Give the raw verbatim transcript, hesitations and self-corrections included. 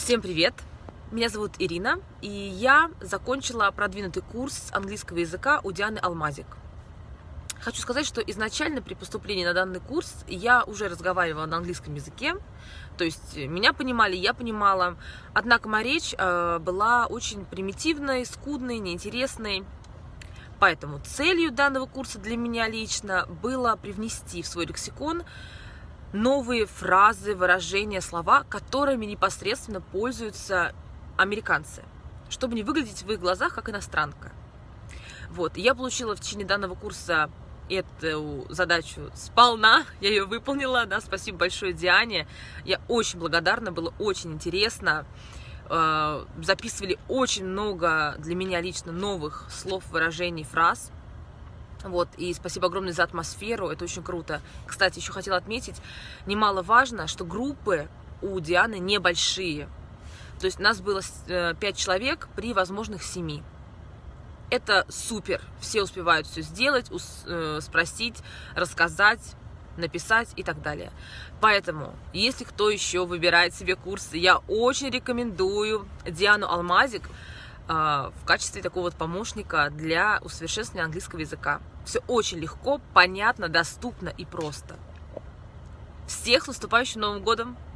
Всем привет! Меня зовут Ирина, и я закончила продвинутый курс английского языка у Дианы Алмазик. Хочу сказать, что изначально при поступлении на данный курс я уже разговаривала на английском языке, то есть меня понимали, я понимала, однако моя речь была очень примитивной, скудной, неинтересной. Поэтому целью данного курса для меня лично было привнести в свой лексикон новые фразы, выражения, слова, которыми непосредственно пользуются американцы, чтобы не выглядеть в их глазах как иностранка. Вот, я получила в течение данного курса эту задачу сполна, я ее выполнила, да, спасибо большое Диане, я очень благодарна, было очень интересно, записывали очень много для меня лично новых слов, выражений, фраз. Вот, и спасибо огромное за атмосферу, это очень круто. Кстати, еще хотела отметить, немаловажно, что группы у Дианы небольшие. То есть нас было пять человек при возможных семи. Это супер, все успевают все сделать, спросить, рассказать, написать и так далее. Поэтому, если кто еще выбирает себе курсы, я очень рекомендую Диану Алмазик в качестве такого вот помощника для усовершенствования английского языка. Все очень легко, понятно, доступно и просто. Всех с наступающим Новым годом!